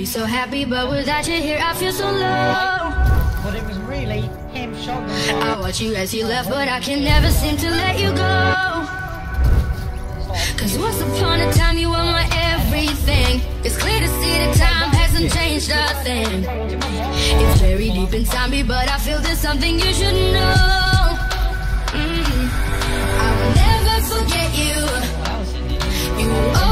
so happy, but without you here I feel so low. But it was really him shouldering. I watch you as you left, but I can never seem to let you go. Cause once upon a time you were my everything. It's clear to see that time hasn't changed a thing. It's very deep inside me, but I feel there's something you should know. I will never forget you. You will